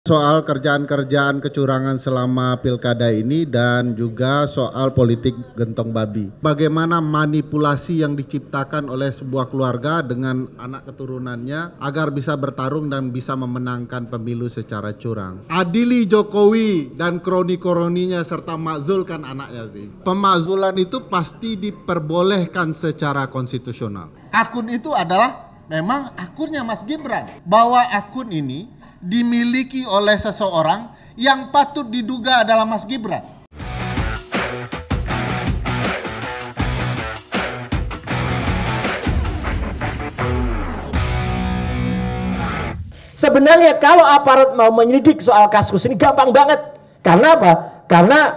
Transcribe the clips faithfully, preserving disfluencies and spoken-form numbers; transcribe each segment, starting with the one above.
soal kerjaan-kerjaan kecurangan selama pilkada ini dan juga soal politik gentong babi. Bagaimana manipulasi yang diciptakan oleh sebuah keluarga dengan anak keturunannya agar bisa bertarung dan bisa memenangkan pemilu secara curang. Adili Jokowi dan kroni-kroninya serta makzulkan anaknya sih. Pemakzulan itu pasti diperbolehkan secara konstitusional. Akun itu adalah memang akunnya Mas Gibran. Bahwa akun ini dimiliki oleh seseorang yang patut diduga adalah Mas Gibran. Sebenarnya kalau aparat mau menyelidik soal kasus ini gampang banget. Karena apa? Karena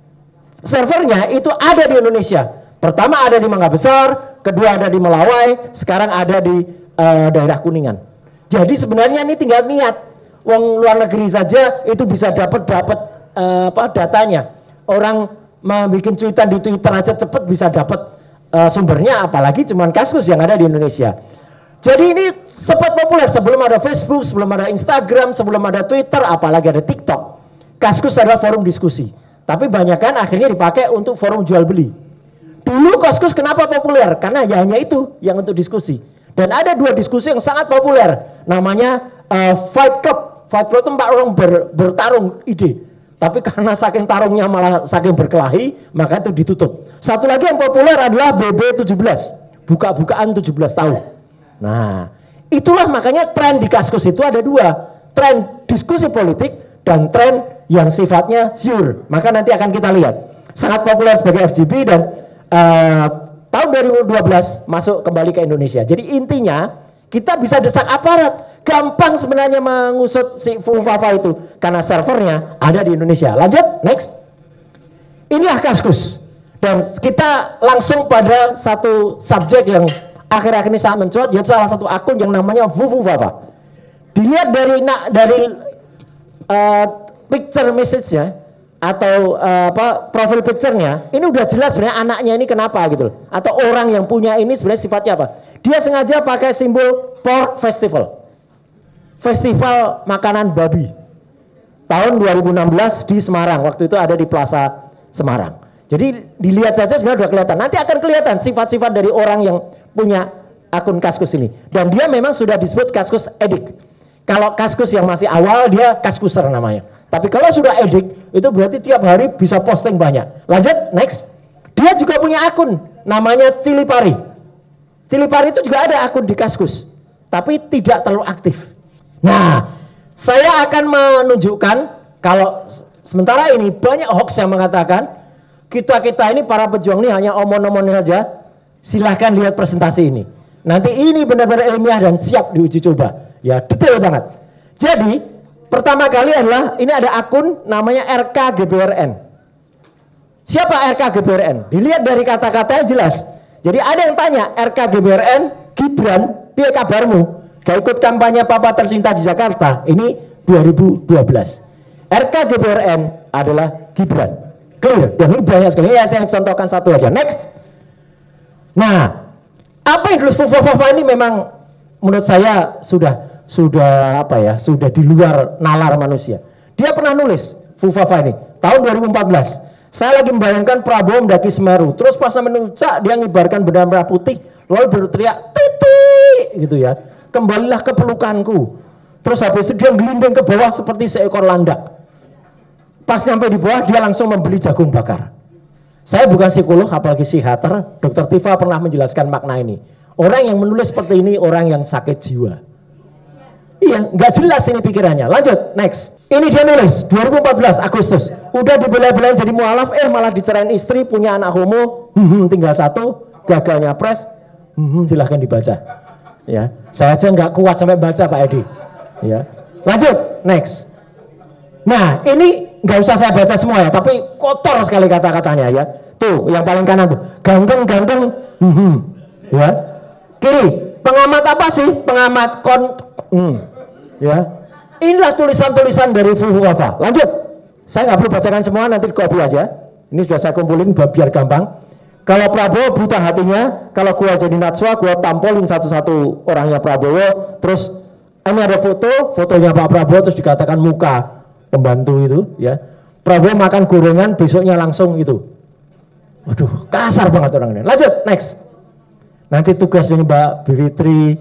servernya itu ada di Indonesia. Pertama ada di Mangga Besar, kedua ada di Melawai, sekarang ada di uh, daerah Kuningan. Jadi sebenarnya ini tinggal niat. Wong luar negeri saja itu bisa dapat dapat uh, apa datanya. Orang mau bikin cuitan di Twitter aja cepet bisa dapat uh, sumbernya, apalagi cuman kasus yang ada di Indonesia. Jadi ini sempat populer sebelum ada Facebook, sebelum ada Instagram, sebelum ada Twitter, apalagi ada TikTok. Kaskus adalah forum diskusi. Tapi banyak kan akhirnya dipakai untuk forum jual beli. Dulu Kaskus kenapa populer? Karena ya hanya itu yang untuk diskusi. Dan ada dua diskusi yang sangat populer, namanya uh, Fight Club. Fight Club itu empat orang ber, bertarung ide. Tapi karena saking tarungnya malah saking berkelahi, maka itu ditutup. Satu lagi yang populer adalah B B tujuh belas, buka-bukaan tujuh belas tahun. Nah, itulah makanya tren di Kaskus itu ada dua, tren diskusi politik dan tren yang sifatnya syur. Maka nanti akan kita lihat. Sangat populer sebagai F G B dan uh, tahun dua ribu dua belas masuk kembali ke Indonesia. Jadi intinya kita bisa desak aparat. Gampang sebenarnya mengusut si Fufafa itu karena servernya ada di Indonesia. Lanjut, next. Inilah Kaskus. Dan kita langsung pada satu subjek yang akhir-akhir ini sangat mencuat, yaitu salah satu akun yang namanya Fufafa. Dilihat dari dari uh, picture message-nya atau uh, apa profil picture-nya, ini udah jelas sebenarnya anaknya ini kenapa gitu loh. Atau orang yang punya ini sebenarnya sifatnya apa? Dia sengaja pakai simbol pork festival. Festival makanan babi tahun dua ribu enam belas di Semarang. Waktu itu ada di Plaza Semarang. Jadi dilihat saja sebenarnya sudah kelihatan. Nanti akan kelihatan sifat-sifat dari orang yang punya akun Kaskus ini. Dan dia memang sudah disebut Kaskus edik. Kalau Kaskus yang masih awal dia Kaskuser namanya. Tapi kalau sudah edik itu berarti tiap hari bisa posting banyak. Lanjut, next. Dia juga punya akun namanya Cilipari. Cilipari itu juga ada akun di Kaskus, tapi tidak terlalu aktif. Nah, saya akan menunjukkan kalau sementara ini banyak hoax yang mengatakan kita-kita ini para pejuang ini hanya omong-omong saja. Silahkan lihat presentasi ini. Nanti ini benar-benar ilmiah dan siap diuji coba. Ya, detail banget. Jadi, pertama kali adalah ini ada akun namanya R K G B R N. Siapa R K G B R N? Dilihat dari kata-katanya jelas. Jadi ada yang tanya, R K G B R N, Gibran, piye kabarmu? Gak ikut kampanye Papa Tercinta di Jakarta ini dua ribu dua belas. R K G B R N adalah Gibran. Clear? Dan ini banyak sekali. Ya, saya contohkan satu aja. Next. Nah, apa yang ditulis Fufafa ini memang menurut saya sudah sudah apa ya? Sudah di luar nalar manusia. Dia pernah nulis Fufafa ini tahun dua ribu empat belas. Saya lagi membayangkan Prabowo mendaki Semeru. Terus pas menuncak dia ngibarkan bendera merah putih, lalu berteriak titik gitu ya. Kembalilah ke pelukanku. Terus habis itu dia gelinding ke bawah seperti seekor landak. Pas sampai di bawah dia langsung membeli jagung bakar. Saya bukan psikolog apalagi psikiater. Dokter Tifa pernah menjelaskan makna ini. Orang yang menulis seperti ini orang yang sakit jiwa. Iya, nggak jelas ini pikirannya. Lanjut, next. Ini dia nulis dua ribu empat belas Agustus. Udah dibela-belain jadi mualaf, eh malah dicerain istri, punya anak homo. Hmm, tinggal satu, gagalnya pres. Hmm, silahkan dibaca. Ya, saya aja nggak kuat sampai baca Pak Edi. Ya, lanjut, next. Nah, ini nggak usah saya baca semua ya, tapi kotor sekali kata-katanya ya. Tuh, yang paling kanan tuh, ganteng-ganteng. Hmm, ya. Kiri, pengamat apa sih? Pengamat kon. Hmm, ya. Inilah tulisan-tulisan dari Fufafa. Lanjut. Saya nggak perlu bacakan semua, nanti copy aja. Ini sudah saya kumpulin biar gampang. Kalau Prabowo buta hatinya, kalau gua jadi Najwa, gua tampolin satu-satu orangnya Prabowo, terus Ini ada foto, fotonya Pak Prabowo terus dikatakan muka pembantu itu ya. Prabowo makan gorengan besoknya langsung itu. Waduh, kasar banget orang ini. Lanjut, next. Nanti tugas ini Mbak Bivitri,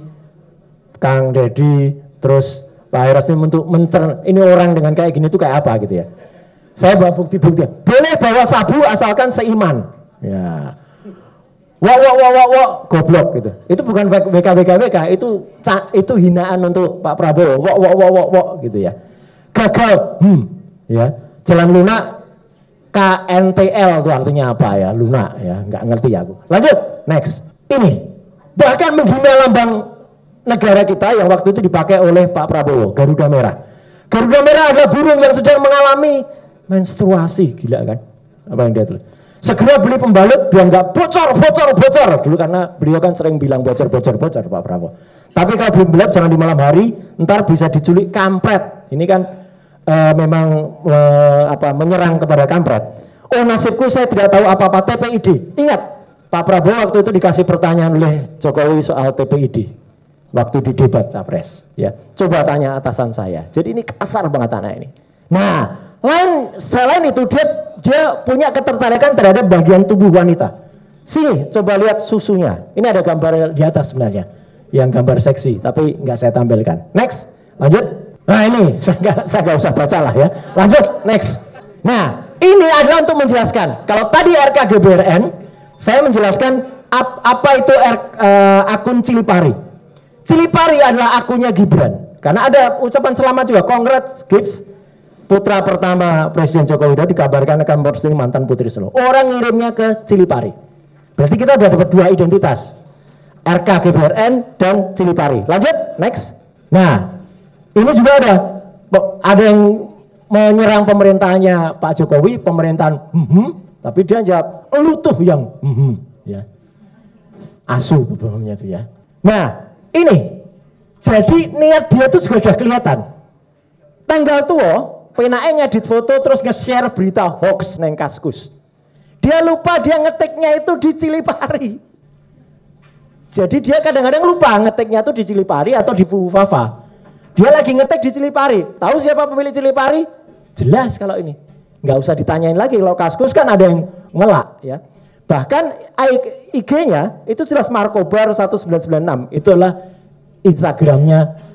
Kang Dedi, terus Pak Heros ini untuk mencer ini orang dengan kayak gini tuh kayak apa gitu ya. Saya bawa bukti-bukti. Boleh bawa sabu asalkan seiman. Ya. Wah, wah, wah, wah, wah, goblok gitu. Itu bukan W K W K W K, itu itu hinaan untuk Pak Prabowo. Wah, wah, wah, wah, wah gitu ya. Gagal, hmm, ya. Jalan lunak K N T L itu artinya apa ya? Lunak ya, nggak ngerti aku. Lanjut, next. Ini bahkan menghina lambang negara kita yang waktu itu dipakai oleh Pak Prabowo, Garuda Merah. Garuda Merah adalah burung yang sedang mengalami menstruasi, gila kan? Apa yang dia tulis? Segera beli pembalut biar nggak bocor, bocor, bocor. Dulu karena beliau kan sering bilang bocor, bocor, bocor Pak Prabowo. Tapi kalau beli pembalut jangan di malam hari, ntar bisa diculik kampret. Ini kan uh, memang uh, apa menyerang kepada kampret. Oh nasibku saya tidak tahu apa-apa T P I D. Ingat, Pak Prabowo waktu itu dikasih pertanyaan oleh Jokowi soal T P I D. Waktu di debat Capres. Ya, coba tanya atasan saya. Jadi ini kasar banget anak ini. Nah, lain selain itu dia dia punya ketertarikan terhadap bagian tubuh wanita. Sini coba lihat susunya. Ini ada gambar di atas sebenarnya yang gambar seksi tapi nggak saya tampilkan. Next, lanjut. Nah ini saya nggak saya nggak usah baca lah ya. Lanjut, next. Nah ini adalah untuk menjelaskan kalau tadi R K G B R N saya menjelaskan ap, apa itu R, uh, akun Cilipari. Cilipari adalah akunnya Gibran karena ada ucapan selamat juga. Congrats Gibbs, putra pertama Presiden Joko Widodo dikabarkan akan mempersuni mantan Putri Solo. Orang ngirimnya ke Cilipari. Berarti kita udah dapat dua identitas, R K G B R N dan Cilipari. Lanjut, next. Nah, ini juga ada ada yang menyerang pemerintahannya Pak Jokowi, pemerintahan hmm, hmm, tapi dia jawab lu tuh yang hmm, hmm, ya. Asu beberapa itu ya. Nah, ini jadi niat dia tuh juga sudah kelihatan. Tanggal tua penake ngedit foto terus nge-share berita hoax neng Kaskus. Dia lupa dia ngetiknya itu di Cilipari. Jadi dia kadang-kadang lupa ngetiknya itu di Cilipari atau di Fufafa. Dia lagi ngetik di Cilipari. Tahu siapa pemilik Cilipari? Jelas kalau ini. Nggak usah ditanyain lagi. Kalau Kaskus kan ada yang ngelak ya. Bahkan I G-nya itu jelas Markobar seribu sembilan ratus sembilan puluh enam. Itu adalah Instagramnya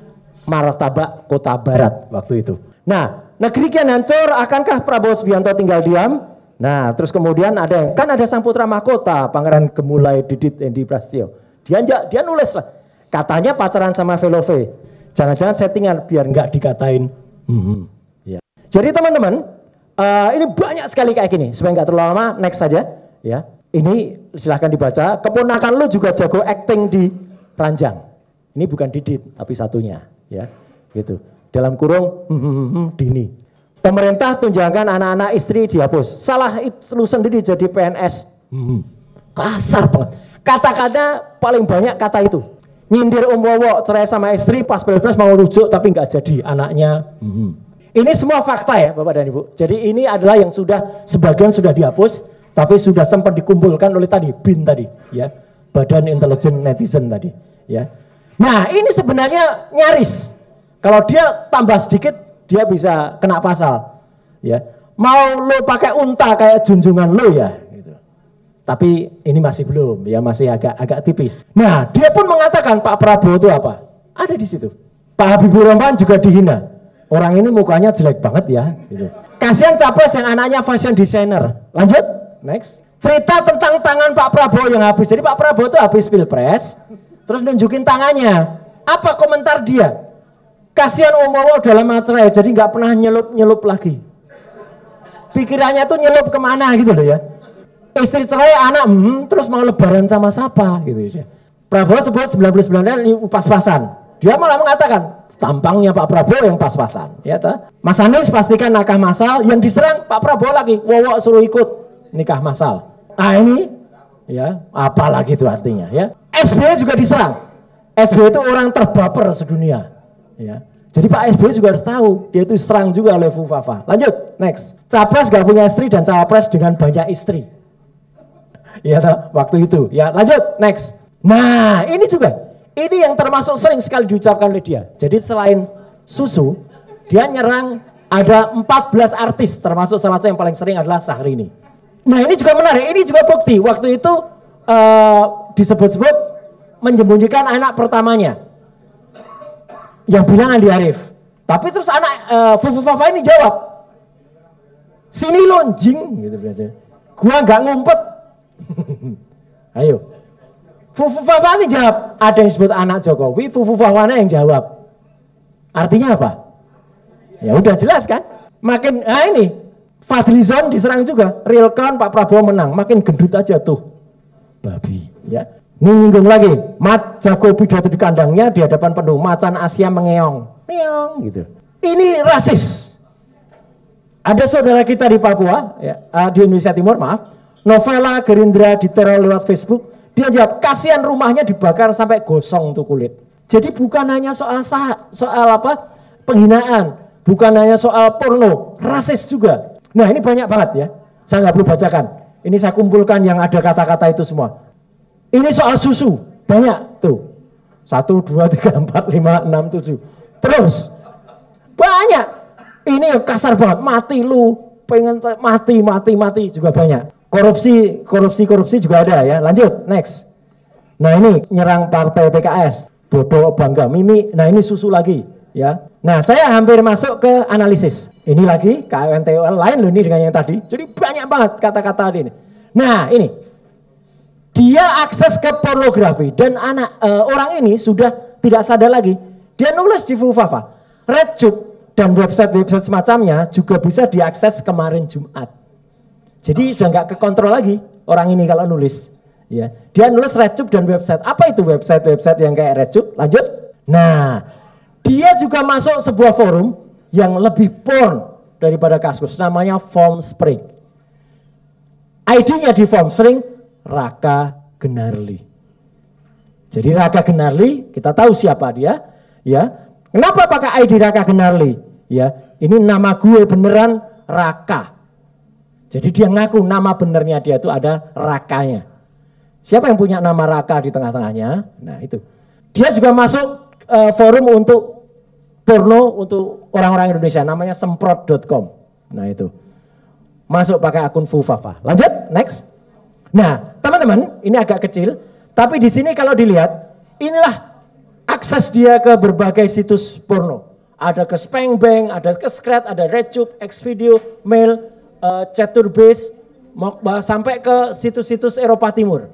Martabak Kota Barat waktu itu. Nah, negeri kian hancur, akankah Prabowo Subianto tinggal diam? Nah, terus kemudian ada yang, kan ada sang putra mahkota, Pangeran Gemulai Didit Endi Prasetyo. Dia dia nulis lah, katanya pacaran sama Velove. Jangan-jangan settingan biar nggak dikatain. Hmm, ya. Jadi teman-teman, uh, ini banyak sekali kayak gini. Supaya nggak terlalu lama, next saja. Ya, ini silahkan dibaca. Keponakan lu juga jago acting di Ranjang. Ini bukan Didit, tapi satunya. Ya, gitu. Dalam kurung hmm, hmm, hmm, Dini. Pemerintah tunjangan anak-anak istri dihapus. Salah lu sendiri jadi P N S. Hmm, kasar banget. Kata-kata paling banyak kata itu. Nyindir Om Wowo cerai sama istri pas pilpres mau rujuk tapi nggak jadi anaknya. Hmm. Ini semua fakta ya Bapak dan Ibu. Jadi ini adalah yang sudah sebagian sudah dihapus tapi sudah sempat dikumpulkan oleh tadi B I N tadi ya. Badan Intelijen Netizen tadi ya. Nah, ini sebenarnya nyaris. Kalau dia tambah sedikit, dia bisa kena pasal. Ya, mau lo pakai unta kayak junjungan lo ya. Gitu. Tapi ini masih belum, ya masih agak agak tipis. Nah, dia pun mengatakan Pak Prabowo itu apa? Ada di situ. Pak Habibur Rahman juga dihina. Orang ini mukanya jelek banget ya. Gitu. Kasihan capres yang anaknya fashion designer. Lanjut, next. Cerita tentang tangan Pak Prabowo yang habis. Jadi Pak Prabowo itu habis pilpres, terus nunjukin tangannya. Apa komentar dia? Kasihan Om Wowo dalam cerai, jadi nggak pernah nyelup-nyelup lagi. Pikirannya tuh nyelup kemana gitu loh ya. Istri cerai, anak, hmm, terus mau lebaran sama siapa gitu ya. Prabowo sebut sembilan puluh sembilan pas-pasan. Dia malah mengatakan tampangnya Pak Prabowo yang pas-pasan. Ya, ta? Mas Anies pastikan nikah massal, yang diserang Pak Prabowo lagi. Wowo suruh ikut nikah massal. Ah ini, ya, apalagi itu artinya ya. S B Y juga diserang. S B Y itu orang terbaper sedunia. Ya. Jadi Pak S B Y juga harus tahu, dia itu serang juga oleh Fufafa. Lanjut, next. Capres gak punya istri dan cawapres dengan banyak istri. Ya, waktu itu. Ya, lanjut, next. Nah, ini juga. Ini yang termasuk sering sekali diucapkan oleh dia. Jadi selain susu, dia nyerang ada empat belas artis, termasuk salah satu yang paling sering adalah Syahrini. Nah ini juga menarik, ini juga bukti. Waktu itu uh, disebut-sebut menyembunyikan anak pertamanya. Yang bilang Andi Arief. Tapi terus anak uh, Fufu Fafa ini jawab, sini lonjing, gitu aja. Gua nggak ngumpet. Ayo. Fufu Fafa ini jawab, ada yang sebut anak Jokowi, Fufu Fafanya yang jawab. Artinya apa? Ya udah jelas kan? Makin, nah ini, Fadlizon diserang juga, real count Pak Prabowo menang, makin gendut aja tuh. Babi, ya. Ini nyinggung lagi, Mat jago pidato di kandangnya di hadapan penuh, macan Asia mengeong. Meong, gitu. Ini rasis. Ada saudara kita di Papua, ya, di Indonesia Timur, maaf, Novela Gerindra diteror lewat Facebook. Dia jawab, kasihan rumahnya dibakar sampai gosong tuh kulit. Jadi bukan hanya soal sah, soal apa penghinaan, bukan hanya soal porno, rasis juga. Nah ini banyak banget ya, saya nggak perlu bacakan. Ini saya kumpulkan yang ada kata-kata itu semua. Ini soal susu, banyak tuh. Satu, dua, tiga, empat, lima, enam, tujuh. Terus, banyak. Ini kasar banget, mati lu, pengen mati, mati, mati juga banyak. Korupsi, korupsi, korupsi juga ada ya. Lanjut, next. Nah ini nyerang partai P K S, bodoh bangga, Mimi. Nah ini susu lagi, ya. Nah saya hampir masuk ke analisis. Ini lagi K O N T O L lain loh ini dengan yang tadi. Jadi banyak banget kata-kata ini. Nah ini, dia akses ke pornografi dan anak e, orang ini sudah tidak sadar lagi. Dia nulis di Fufu Fafa, RedTube dan website-website semacamnya juga bisa diakses kemarin Jumat. Jadi sudah nggak kekontrol lagi orang ini kalau nulis, ya. Dia nulis RedTube dan website. Apa itu website-website yang kayak RedTube? Lanjut. Nah, dia juga masuk sebuah forum yang lebih porn daripada Kaskus, namanya Formspring. I D-nya di Formspring Raka Gunarli. Jadi Raka Gunarli, kita tahu siapa dia, ya. Kenapa pakai I D Raka Gunarli? Ya, ini nama gue beneran Raka. Jadi dia ngaku nama benernya dia itu ada Rakanya. Siapa yang punya nama Raka di tengah-tengahnya? Nah itu. Dia juga masuk uh, forum untuk porno untuk orang-orang Indonesia, namanya semprot dot com. Nah itu. Masuk pakai akun Fufu Fafa. Lanjut, next. Nah teman-teman, ini agak kecil, tapi di sini kalau dilihat, inilah akses dia ke berbagai situs porno. Ada ke Spangbang, ada ke Scrat, ada RedTube, Xvideo, Mail, Uh, Chaturbase, sampai ke situs-situs Eropa Timur.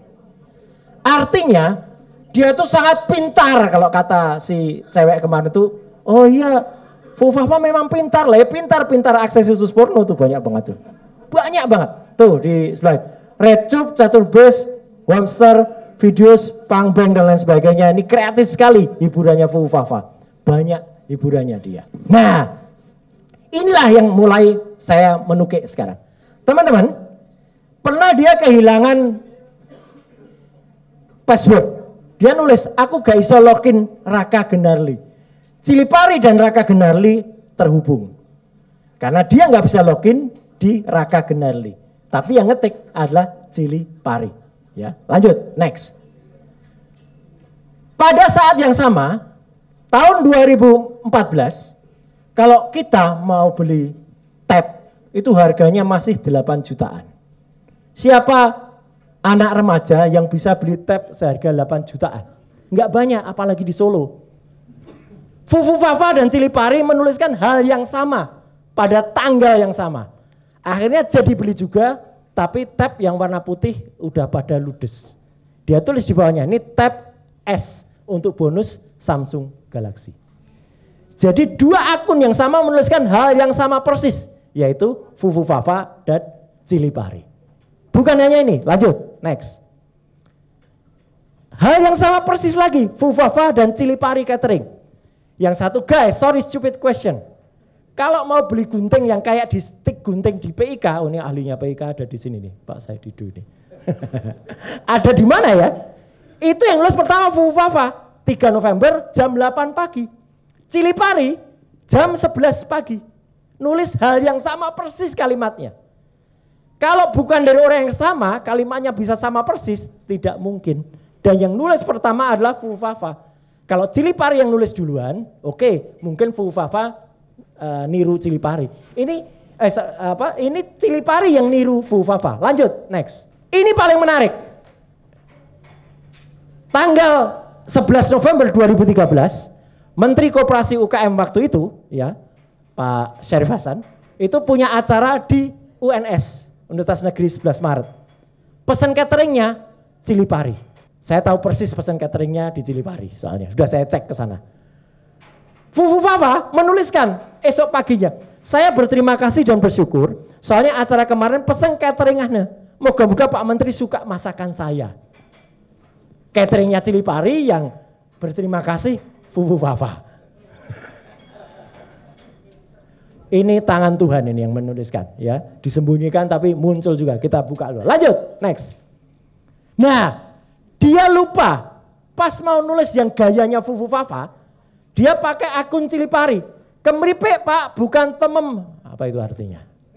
Artinya dia tuh sangat pintar kalau kata si cewek kemarin itu. Oh iya, Fufu Fafa memang pintar lah ya, pintar-pintar akses situs porno tuh banyak banget tuh. Banyak banget tuh di slide. RedTube, Chaturbase, Wamster, Videos, Pangbang dan lain sebagainya. Ini kreatif sekali hiburannya Fufu Fafa. Banyak hiburannya dia. Nah, inilah yang mulai saya menukik sekarang. Teman-teman, pernah dia kehilangan password. Dia nulis, aku gak iso login Raka Gunarli. Cilipari dan Raka Gunarli terhubung. Karena dia nggak bisa login di Raka Gunarli. Tapi yang ngetik adalah Cilipari. Ya, lanjut, next. Pada saat yang sama, tahun dua ribu empat belas, kalau kita mau beli tab, itu harganya masih delapan jutaan. Siapa anak remaja yang bisa beli tab seharga delapan jutaan? Enggak banyak, apalagi di Solo. Fufu Fafa dan Cilipari menuliskan hal yang sama pada tanggal yang sama. Akhirnya jadi beli juga, tapi tab yang warna putih udah pada ludes. Dia tulis di bawahnya, ini tab S untuk bonus Samsung Galaxy. Jadi dua akun yang sama menuliskan hal yang sama persis, yaitu Fufu Fafa dan Cilipari. Bukan hanya ini, lanjut, next. Hal yang sama persis lagi, Fufu Fafa dan Cilipari Catering. Yang satu, guys, sorry stupid question. Kalau mau beli gunting yang kayak di stick gunting di P I K, oh ini ahlinya P I K ada di sini nih, Pak saya Didu ini. Ada di mana ya? Itu yang nulis pertama Fufu Fafa, tiga November jam delapan pagi. Cilipari jam sebelas pagi. Nulis hal yang sama persis kalimatnya. Kalau bukan dari orang yang sama, kalimatnya bisa sama persis, tidak mungkin. Dan yang nulis pertama adalah Fufu Fafa. Kalau Cilipari yang nulis duluan, oke, okay, mungkin Fufafa uh, niru Cilipari. Ini eh, apa? Ini Cilipari yang niru Fufafa. Lanjut, next. Ini paling menarik. Tanggal sebelas November dua ribu tiga belas, Menteri Koperasi U K M waktu itu, ya, Pak Syarif Hasan, itu punya acara di U N S, Universitas Negeri sebelas Maret. Pesan cateringnya Cilipari. Saya tahu persis pesan cateringnya di Cilipari, soalnya sudah saya cek ke sana. Fufafa menuliskan esok paginya, saya berterima kasih dan bersyukur, soalnya acara kemarin pesan cateringnya, moga-moga Pak Menteri suka masakan saya. Cateringnya Cilipari yang berterima kasih Fufafa. Ini tangan Tuhan ini yang menuliskan, ya, disembunyikan tapi muncul juga. Kita buka dulu. Lanjut, next. Nah, dia lupa pas mau nulis yang gayanya Fufafa, dia pakai akun Cilipari. Kemripik Pak, bukan temem. Apa itu artinya?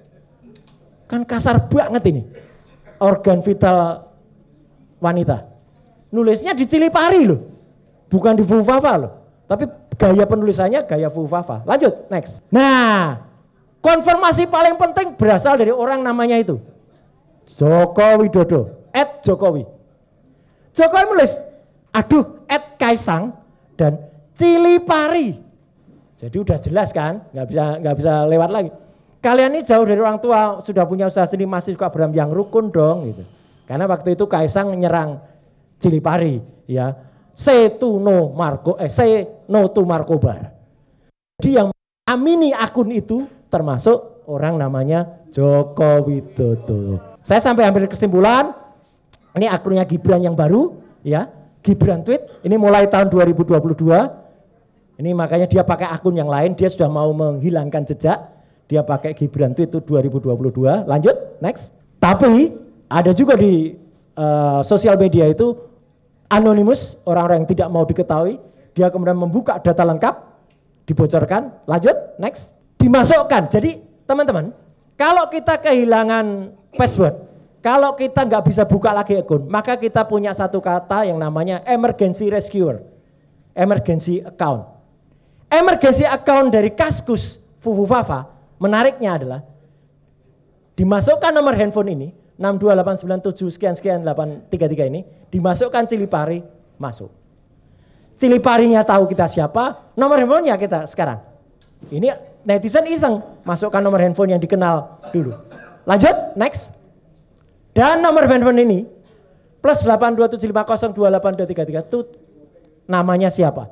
Kan kasar banget ini. Organ vital wanita. Nulisnya di Cilipari loh, bukan di Fufafa loh. Tapi gaya penulisannya gaya Fufafa. Lanjut, next. Nah, konfirmasi paling penting berasal dari orang namanya itu Joko Widodo, at Jokowi. Jokowi menulis, aduh, at Kaisang dan Cilipari. Jadi udah jelas kan, nggak bisa nggak bisa lewat lagi. Kalian ini jauh dari orang tua, sudah punya usaha sendiri, masih suka beram yang rukun dong, gitu. Karena waktu itu Kaisang menyerang Cilipari, ya, Setuno Marco, eh, Senotu Markobar. Jadi yang amini akun itu termasuk orang namanya Joko Widodo. Saya sampai ambil kesimpulan, ini akunnya Gibran yang baru, ya, Gibran tweet, ini mulai tahun dua ribu dua puluh dua, ini makanya dia pakai akun yang lain, dia sudah mau menghilangkan jejak, dia pakai Gibran tweet itu dua ribu dua puluh dua, lanjut, next. Tapi ada juga di uh, sosial media itu anonimus, orang-orang yang tidak mau diketahui, dia kemudian membuka data lengkap, dibocorkan, lanjut, next, dimasukkan. Jadi teman-teman, kalau kita kehilangan password, kalau kita nggak bisa buka lagi akun, maka kita punya satu kata yang namanya emergency rescuer, emergency account. Emergency account dari Kaskus Fufafa, menariknya adalah dimasukkan nomor handphone ini, enam dua delapan sembilan tujuh sekian sekian delapan tiga tiga ini, dimasukkan Cilipari, masuk. Ciliparinya tahu kita siapa, nomor handphonenya kita sekarang. Ini netizen iseng, masukkan nomor handphone yang dikenal dulu. Lanjut, next. Dan nomor handphone ini plus delapan dua tujuh lima nol dua delapan dua tiga tiga itu namanya siapa?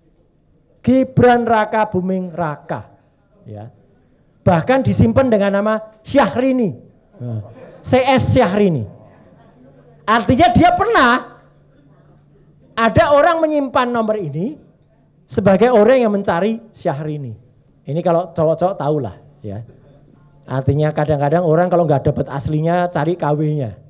Gibran Raka Buming Raka, ya. Bahkan disimpan dengan nama Syahrini. Nah. C S Syahrini. Artinya dia pernah ada orang menyimpan nomor ini sebagai orang yang mencari Syahrini. Ini kalau cowok-cowok tahu lah, ya. Artinya kadang-kadang orang kalau nggak dapat aslinya cari K W-nya.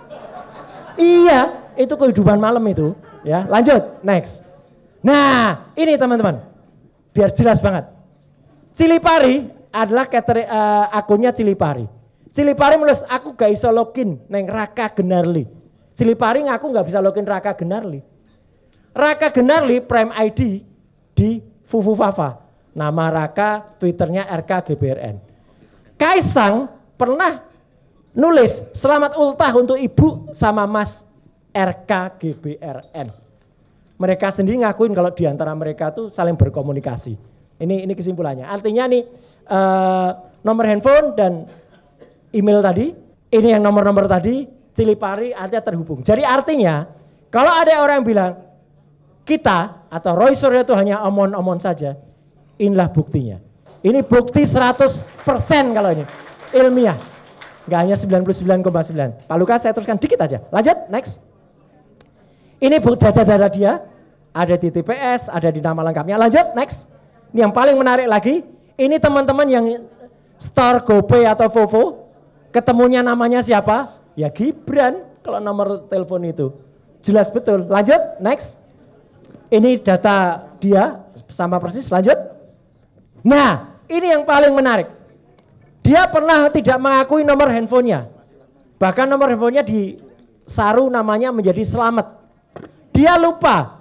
Iya, itu kehidupan malam itu, ya. Lanjut, next. Nah, ini teman-teman, biar jelas banget. Cilipari adalah catering, uh, akunnya Cilipari. Cilipari menulis, aku gak bisa login neng Raka Genarli. Cilipari ngaku gak bisa login Raka Genarli. Raka Genarli Prime I D di Fufafa. Nama Raka, Twitternya R K G B R N. Kaisang pernah nulis selamat ultah untuk ibu sama Mas R K G B R N. Mereka sendiri ngakuin kalau diantara mereka tuh saling berkomunikasi. Ini ini kesimpulannya. Artinya nih uh, nomor handphone dan email tadi, ini yang nomor-nomor tadi, Cilipari artinya terhubung. Jadi artinya kalau ada orang yang bilang kita atau Roy Suryo itu hanya omon-omon saja, inilah buktinya. Ini bukti seratus persen kalau ini ilmiah, nggak hanya sembilan puluh sembilan koma sembilan. Pak Lukas saya teruskan dikit aja. Lanjut, next. Ini data-data dia, ada di T P S, ada di nama lengkapnya. Lanjut, next. Ini yang paling menarik lagi, ini teman-teman yang Star GoPay atau Vovo, ketemunya namanya siapa? Ya Gibran, kalau nomor telepon itu. Jelas betul. Lanjut, next. Ini data dia, sama persis, lanjut. Nah, ini yang paling menarik. Dia pernah tidak mengakui nomor handphonenya. Bahkan nomor handphonenya di Saru namanya menjadi Selamat. Dia lupa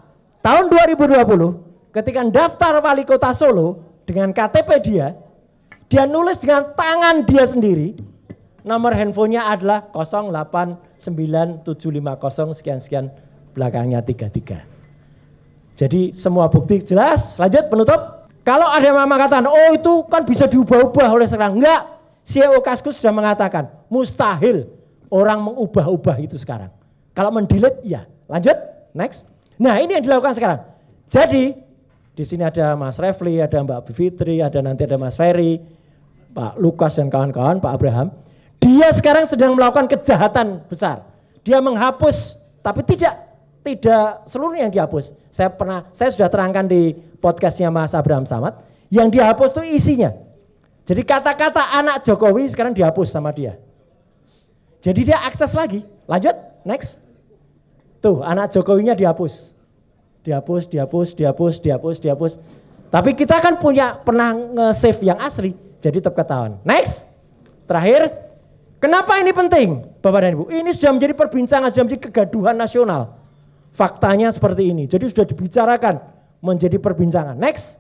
tahun dua ribu dua puluh ketika daftar wali kota Solo dengan K T P dia, dia nulis dengan tangan dia sendiri, nomor handphonenya adalah nol delapan sembilan tujuh lima nol sekian-sekian belakangnya tiga tiga. Jadi semua bukti jelas. Lanjut penutup. Kalau ada yang mengatakan, oh itu kan bisa diubah-ubah oleh sekarang. Enggak, C E O Kaskus sudah mengatakan mustahil orang mengubah-ubah itu sekarang. Kalau mendelete, ya. Lanjut, next. Nah ini yang dilakukan sekarang. Jadi di sini ada Mas Refli, ada Mbak Bivitri, ada nanti ada Mas Ferry, Pak Lukas dan kawan-kawan, Pak Abraham. Dia sekarang sedang melakukan kejahatan besar. Dia menghapus, tapi tidak tidak seluruhnya yang dihapus. Saya pernah, saya sudah terangkan di podcastnya Mas Abraham Samad. Yang dihapus itu isinya. Jadi kata-kata anak Jokowi sekarang dihapus sama dia. Jadi dia akses lagi. Lanjut, next. Tuh, anak Jokowinya dihapus. Dihapus, dihapus, dihapus, dihapus, dihapus. Tapi kita kan punya pernah nge-save yang asli. Jadi tetap ketahuan. Next. Terakhir, kenapa ini penting, Bapak dan Ibu? Ini sudah menjadi perbincangan, sudah menjadi kegaduhan nasional. Faktanya seperti ini. Jadi sudah dibicarakan menjadi perbincangan. Next.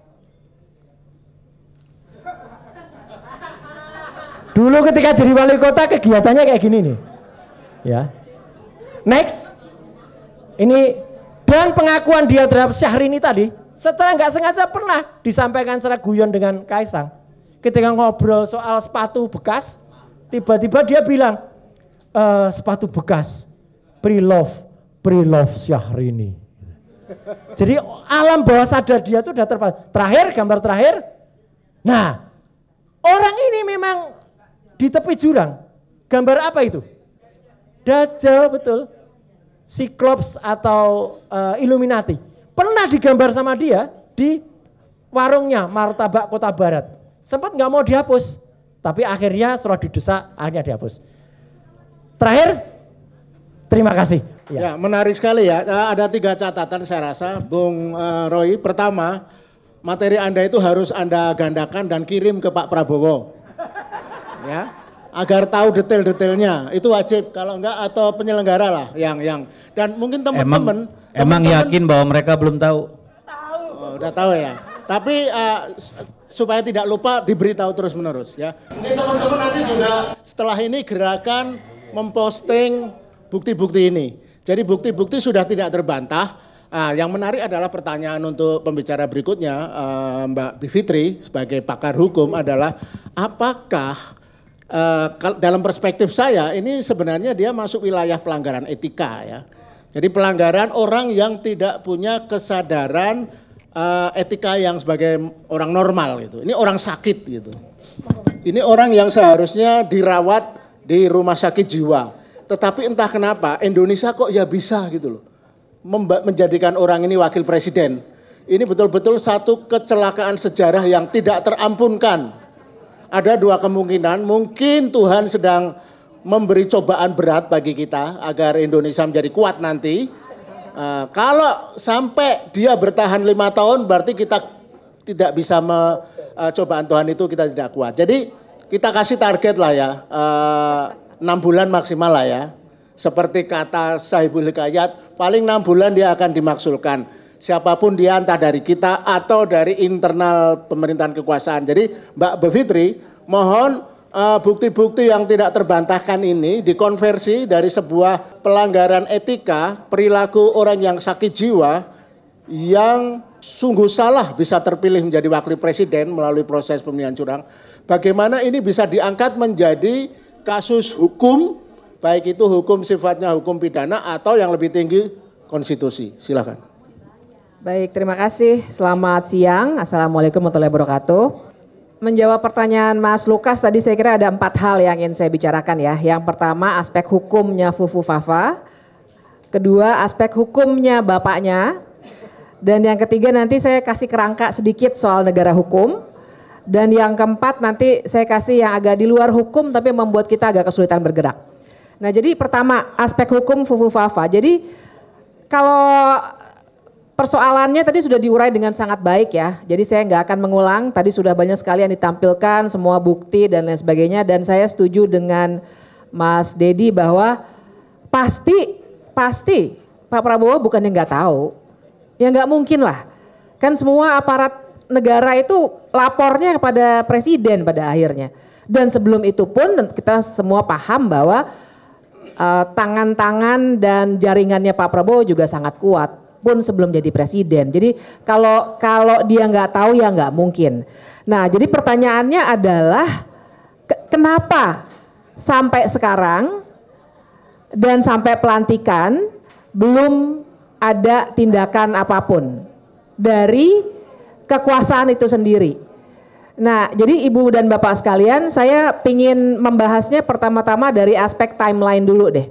Dulu ketika jadi wali kota kegiatannya kayak gini nih. Ya. Next. Ini dan pengakuan dia terhadap Syahrini tadi setelah nggak sengaja pernah disampaikan secara guyon dengan Kaisang. Ketika ngobrol soal sepatu bekas, tiba-tiba dia bilang e, sepatu bekas pre-love pre-love Syahrini. Jadi alam bawah sadar dia tuh udah terpasang. Terakhir, gambar terakhir. Nah, orang ini memang di tepi jurang. Gambar apa itu? Dajjal, betul. Cyclops atau uh, Illuminati. Pernah digambar sama dia di warungnya Martabak Kota Barat. Sempat nggak mau dihapus, tapi akhirnya setelah didesak akhirnya dihapus. Terakhir, terima kasih. Ya. Ya, menarik sekali ya. Ada tiga catatan saya rasa, Bung uh, Roy. Pertama, materi Anda itu harus Anda gandakan dan kirim ke Pak Prabowo. Ya, agar tahu detail-detailnya. Itu wajib. Kalau enggak atau penyelenggara lah yang yang dan mungkin teman-teman emang, emang yakin bahwa mereka belum tahu. Tahu. Oh, udah tahu ya. Tapi uh, supaya tidak lupa diberitahu terus-menerus ya. Mungkin teman-teman nanti juga setelah ini gerakan memposting bukti-bukti ini. Jadi bukti-bukti sudah tidak terbantah. Nah, yang menarik adalah pertanyaan untuk pembicara berikutnya, uh, Mbak Bivitri sebagai pakar hukum adalah apakah uh, dalam perspektif saya ini sebenarnya dia masuk wilayah pelanggaran etika ya. Jadi pelanggaran orang yang tidak punya kesadaran uh, etika yang sebagai orang normal gitu. Ini orang sakit gitu. Ini orang yang seharusnya dirawat di rumah sakit jiwa. Tetapi entah kenapa Indonesia kok ya bisa gitu loh menjadikan orang ini wakil presiden. Ini betul-betul satu kecelakaan sejarah yang tidak terampunkan. Ada dua kemungkinan, mungkin Tuhan sedang memberi cobaan berat bagi kita agar Indonesia menjadi kuat nanti. Uh, kalau sampai dia bertahan lima tahun berarti kita tidak bisa me, uh, cobaan Tuhan itu kita tidak kuat. Jadi kita kasih target lah ya. Uh, enam bulan maksimal lah ya. Seperti kata Sahibul Hikayat, paling enam bulan dia akan dimaksulkan. Siapapun dia entah dari kita atau dari internal pemerintahan kekuasaan. Jadi Mbak Bivitri, mohon bukti-bukti uh, yang tidak terbantahkan ini dikonversi dari sebuah pelanggaran etika, perilaku orang yang sakit jiwa yang sungguh salah bisa terpilih menjadi wakil presiden melalui proses pemilihan curang. Bagaimana ini bisa diangkat menjadi kasus hukum, baik itu hukum sifatnya hukum pidana atau yang lebih tinggi konstitusi. Silakan. Baik, terima kasih. Selamat siang. Assalamualaikum warahmatullahi wabarakatuh. Menjawab pertanyaan Mas Lukas tadi saya kira ada empat hal yang ingin saya bicarakan ya. Yang pertama aspek hukumnya Fufu Fafa. Kedua aspek hukumnya bapaknya. Dan yang ketiga nanti saya kasih kerangka sedikit soal negara hukum. Dan yang keempat nanti saya kasih yang agak di luar hukum tapi membuat kita agak kesulitan bergerak. Nah jadi pertama aspek hukum Fufu Fafa. Jadi kalau persoalannya tadi sudah diurai dengan sangat baik ya. Jadi saya nggak akan mengulang. Tadi sudah banyak sekali yang ditampilkan, semua bukti dan lain sebagainya. Dan saya setuju dengan Mas Dedi bahwa pasti, pasti Pak Prabowo bukannya nggak tahu. Ya nggak mungkin lah. Kan semua aparat negara itu lapornya kepada presiden pada akhirnya. Dan sebelum itu pun kita semua paham bahwa tangan-tangan uh, dan jaringannya Pak Prabowo juga sangat kuat pun sebelum jadi presiden. Jadi kalau kalau dia nggak tahu ya nggak mungkin. Nah jadi pertanyaannya adalah ke kenapa sampai sekarang dan sampai pelantikan belum ada tindakan apapun dari kekuasaan itu sendiri. Nah, jadi Ibu dan Bapak sekalian, saya ingin membahasnya pertama-tama dari aspek timeline dulu deh.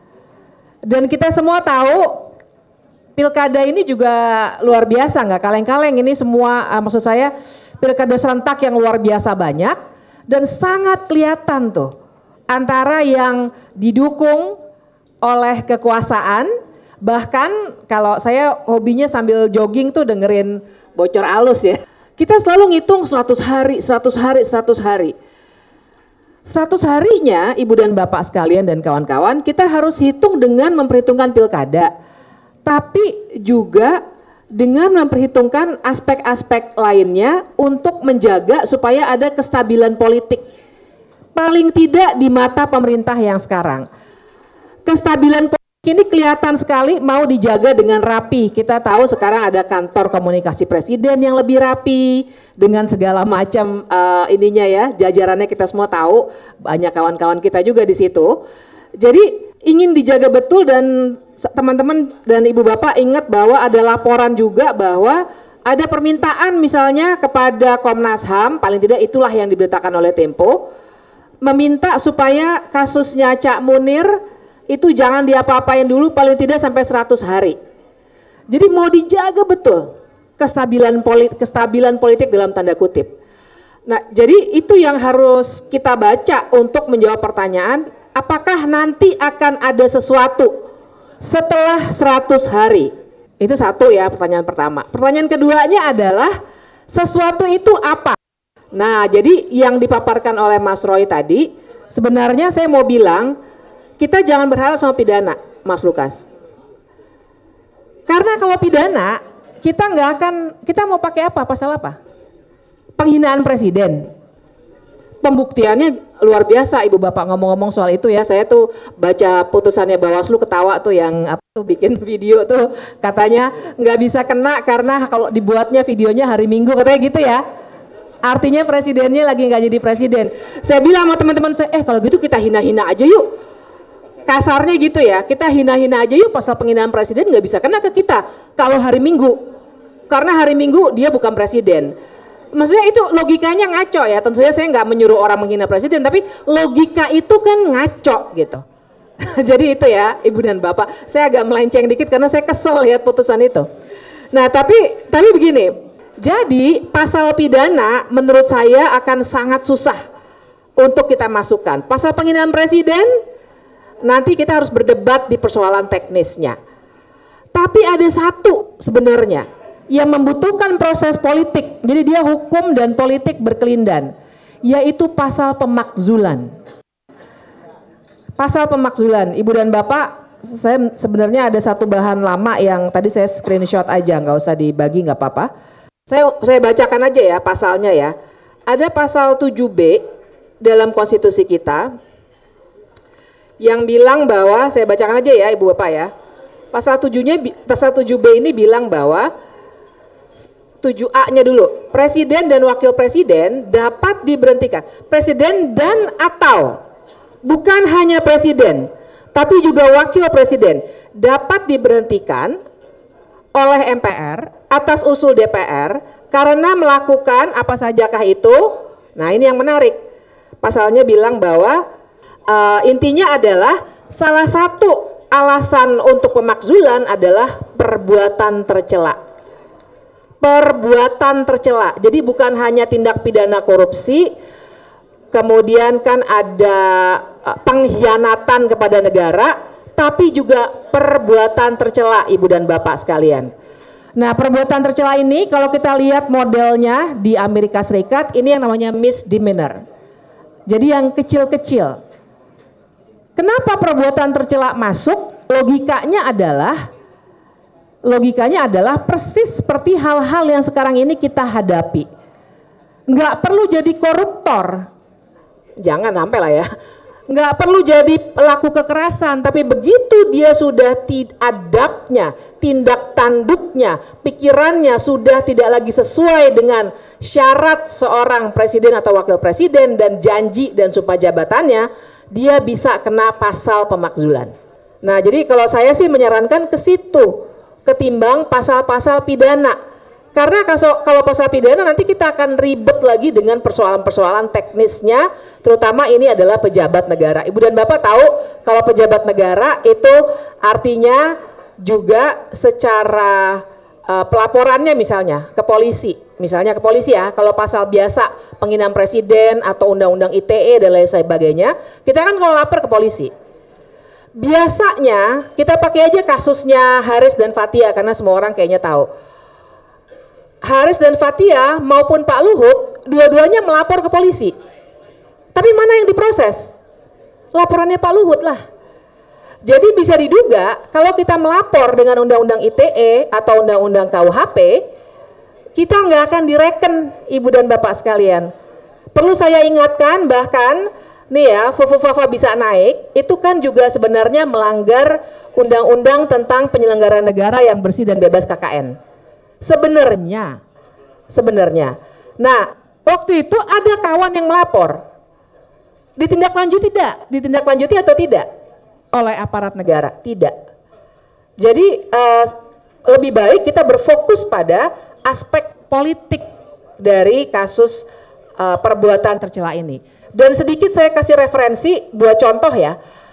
Dan kita semua tahu pilkada ini juga luar biasa, nggak kaleng-kaleng. Ini semua, uh, maksud saya pilkada serentak yang luar biasa banyak dan sangat kelihatan tuh antara yang didukung oleh kekuasaan, bahkan kalau saya hobinya sambil jogging tuh dengerin bocor alus ya. Kita selalu ngitung seratus hari, seratus hari, seratus hari. seratus harinya Ibu dan Bapak sekalian dan kawan-kawan, kita harus hitung dengan memperhitungkan pilkada. Tapi juga dengan memperhitungkan aspek-aspek lainnya untuk menjaga supaya ada kestabilan politik. Paling tidak di mata pemerintah yang sekarang. Kestabilan politik ini kelihatan sekali mau dijaga dengan rapi. Kita tahu sekarang ada kantor komunikasi presiden yang lebih rapi dengan segala macam uh, ininya ya, jajarannya kita semua tahu, banyak kawan-kawan kita juga di situ. Jadi ingin dijaga betul dan teman-teman dan Ibu Bapak ingat bahwa ada laporan juga bahwa ada permintaan misalnya kepada Komnas H A M, paling tidak itulah yang diberitakan oleh Tempo, meminta supaya kasusnya Cak Munir itu jangan diapa-apain dulu paling tidak sampai seratus hari. Jadi mau dijaga betul kestabilan politik, kestabilan politik dalam tanda kutip. Nah, jadi itu yang harus kita baca untuk menjawab pertanyaan, apakah nanti akan ada sesuatu setelah seratus hari? Itu satu ya pertanyaan pertama. Pertanyaan keduanya adalah sesuatu itu apa? Nah, jadi yang dipaparkan oleh Mas Roy tadi, sebenarnya saya mau bilang, kita jangan berharap sama pidana, Mas Lukas. Karena kalau pidana, kita nggak akan, kita mau pakai apa, pasal apa? Penghinaan presiden. Pembuktiannya luar biasa, Ibu Bapak ngomong-ngomong soal itu ya, saya tuh baca putusannya Bawaslu ketawa tuh yang apa tuh bikin video tuh, katanya nggak bisa kena karena kalau dibuatnya videonya hari Minggu, katanya gitu ya. Artinya presidennya lagi nggak jadi presiden. Saya bilang sama teman-teman saya, eh kalau gitu kita hina-hina aja yuk. Kasarnya gitu ya, kita hina-hina aja yuk, pasal penghinaan presiden nggak bisa kena ke kita kalau hari Minggu, karena hari Minggu dia bukan presiden. Maksudnya itu logikanya ngaco ya, tentu saja saya nggak menyuruh orang menghina presiden, tapi logika itu kan ngaco gitu. Jadi itu ya Ibu dan Bapak, saya agak melenceng dikit karena saya kesel lihat putusan itu. Nah tapi tapi begini, jadi pasal pidana menurut saya akan sangat susah untuk kita masukkan. Pasal penghinaan presiden nanti kita harus berdebat di persoalan teknisnya. Tapi ada satu sebenarnya yang membutuhkan proses politik. Jadi dia hukum dan politik berkelindan, yaitu pasal pemakzulan. Pasal pemakzulan, Ibu dan Bapak, saya sebenarnya ada satu bahan lama yang tadi saya screenshot aja, nggak usah dibagi, nggak apa-apa. Saya saya bacakan aja ya pasalnya ya. Ada pasal tujuh B dalam konstitusi kita yang bilang bahwa, saya bacakan aja ya Ibu Bapak ya, pasal tujuh-nya, pasal tujuh B ini bilang bahwa, tujuh A-nya dulu, presiden dan wakil presiden dapat diberhentikan, presiden dan atau, bukan hanya presiden, tapi juga wakil presiden, dapat diberhentikan oleh M P R atas usul D P R, karena melakukan apa sajakah itu. Nah ini yang menarik, pasalnya bilang bahwa, Uh, intinya adalah salah satu alasan untuk pemakzulan adalah perbuatan tercela. Perbuatan tercela. Jadi bukan hanya tindak pidana korupsi, kemudian kan ada uh, pengkhianatan kepada negara, tapi juga perbuatan tercela Ibu dan Bapak sekalian. Nah, perbuatan tercela ini kalau kita lihat modelnya di Amerika Serikat, ini yang namanya misdemeanor. Jadi yang kecil-kecil. Kenapa perbuatan tercela masuk? Logikanya adalah logikanya adalah persis seperti hal-hal yang sekarang ini kita hadapi. Nggak perlu jadi koruptor, jangan sampai lah ya. Nggak perlu jadi pelaku kekerasan, tapi begitu dia sudah adabnya, tindak tanduknya, pikirannya sudah tidak lagi sesuai dengan syarat seorang presiden atau wakil presiden dan janji dan sumpah jabatannya, dia bisa kena pasal pemakzulan. Nah, jadi kalau saya sih menyarankan ke situ ketimbang pasal-pasal pidana. Karena kalau pasal pidana nanti kita akan ribet lagi dengan persoalan-persoalan teknisnya, terutama ini adalah pejabat negara. Ibu dan Bapak tahu kalau pejabat negara itu artinya juga secara uh, pelaporannya misalnya ke polisi, misalnya ke polisi ya, kalau pasal biasa penghinaan presiden atau undang-undang I T E dan lain sebagainya, kita kan kalau lapor ke polisi. Biasanya kita pakai aja kasusnya Haris dan Fathia karena semua orang kayaknya tahu. Haris dan Fathia maupun Pak Luhut dua-duanya melapor ke polisi. Tapi mana yang diproses? Laporannya Pak Luhut lah. Jadi bisa diduga kalau kita melapor dengan undang-undang I T E atau undang-undang K U H P, kita nggak akan direken, Ibu dan Bapak sekalian. Perlu saya ingatkan bahkan nih ya, Fufu-Fafa bisa naik, itu kan juga sebenarnya melanggar undang-undang tentang penyelenggaraan negara yang bersih dan bebas K K N. Sebenarnya, sebenarnya. Nah, waktu itu ada kawan yang melapor. Ditindaklanjuti tidak? Ditindaklanjuti atau tidak? Oleh aparat negara? Tidak. Jadi uh, lebih baik kita berfokus pada aspek politik dari kasus uh, perbuatan tercela ini. Dan sedikit saya kasih referensi buat contoh ya.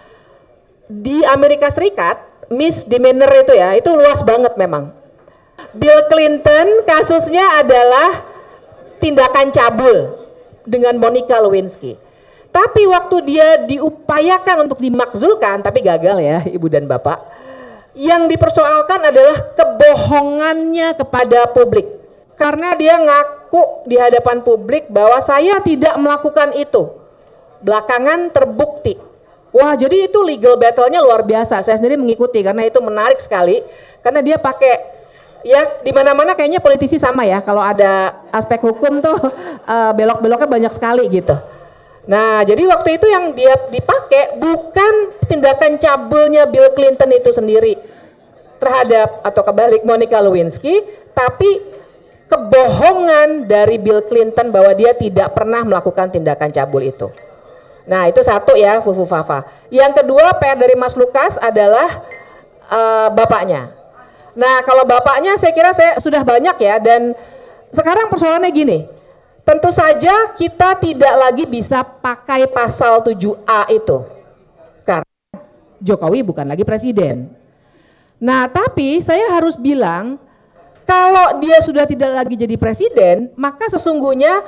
Di Amerika Serikat, misdemeanor itu ya, itu luas banget memang. Bill Clinton kasusnya adalah tindakan cabul dengan Monica Lewinsky. Tapi waktu dia diupayakan untuk dimakzulkan, tapi gagal ya Ibu dan Bapak. Yang dipersoalkan adalah kebohongannya kepada publik. Karena dia ngaku di hadapan publik bahwa saya tidak melakukan itu. Belakangan terbukti. Wah, jadi itu legal battle-nya luar biasa. Saya sendiri mengikuti karena itu menarik sekali. Karena dia pakai, ya di mana-mana kayaknya politisi sama ya. Kalau ada aspek hukum tuh uh, belok-beloknya banyak sekali gitu. Nah, jadi waktu itu yang dia dipakai bukan tindakan cabulnya Bill Clinton itu sendiri terhadap atau kebalik Monica Lewinsky, tapi kebohongan dari Bill Clinton bahwa dia tidak pernah melakukan tindakan cabul itu. Nah, itu satu ya, Fufu-Fafa. Yang kedua, P R dari Mas Lukas adalah uh, bapaknya. Nah, kalau bapaknya saya kira saya sudah banyak ya, dan sekarang persoalannya gini. Tentu saja kita tidak lagi bisa pakai pasal tujuh A itu. Karena Jokowi bukan lagi presiden. Nah, tapi saya harus bilang, kalau dia sudah tidak lagi jadi presiden, maka sesungguhnya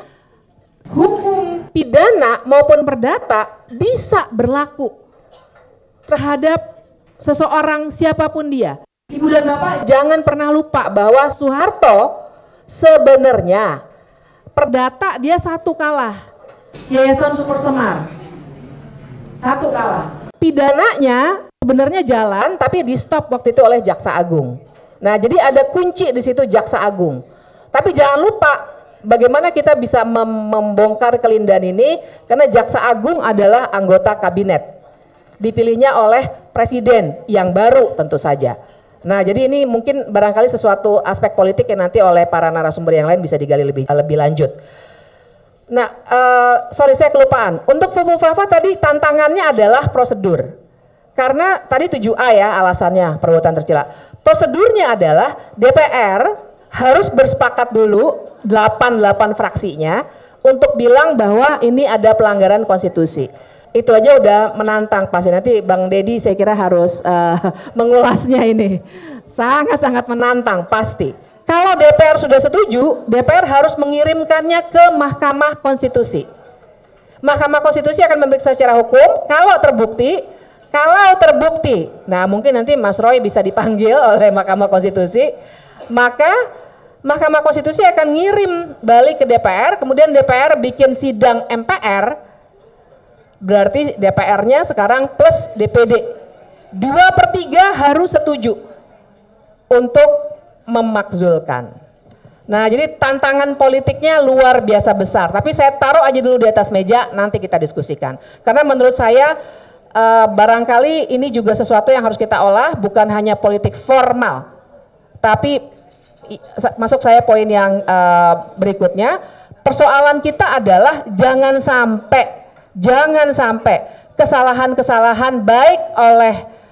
hukum pidana maupun perdata bisa berlaku terhadap seseorang siapapun dia. Ibu dan Bapak jangan pernah lupa bahwa Soeharto sebenarnya perdata dia satu kalah, Yayasan Super Semar satu kalah. Pidananya sebenarnya jalan tapi di stop waktu itu oleh Jaksa Agung. Nah, jadi ada kunci di situ Jaksa Agung. Tapi jangan lupa bagaimana kita bisa mem membongkar kelindahan ini, karena Jaksa Agung adalah anggota kabinet. Dipilihnya oleh presiden yang baru tentu saja. Nah, jadi ini mungkin barangkali sesuatu aspek politik yang nanti oleh para narasumber yang lain bisa digali lebih lebih lanjut. Nah, uh, sorry saya kelupaan. Untuk Fufu-Fafa tadi tantangannya adalah prosedur. Karena tadi tujuh A ya alasannya perbuatan tercela. Prosedurnya adalah D P R harus bersepakat dulu delapan puluh delapan fraksinya untuk bilang bahwa ini ada pelanggaran konstitusi. Itu aja udah menantang pasti. Nanti Bang Deddy saya kira harus uh, mengulasnya ini. Sangat-sangat menantang pasti. Kalau D P R sudah setuju, D P R harus mengirimkannya ke Mahkamah Konstitusi. Mahkamah Konstitusi akan memeriksa secara hukum. Kalau terbukti, kalau terbukti, nah mungkin nanti Mas Roy bisa dipanggil oleh Mahkamah Konstitusi, maka Mahkamah Konstitusi akan ngirim balik ke D P R, kemudian D P R bikin sidang M P R, berarti D P R-nya sekarang plus D P D. Dua per tiga harus setuju. untuk memakzulkan. Nah, jadi tantangan politiknya luar biasa besar. Tapi saya taruh aja dulu di atas meja, nanti kita diskusikan. Karena menurut saya eh, barangkali ini juga sesuatu yang harus kita olah, bukan hanya politik formal. Tapi masuk saya poin yang eh, berikutnya, persoalan kita adalah jangan sampai, jangan sampai kesalahan-kesalahan baik oleh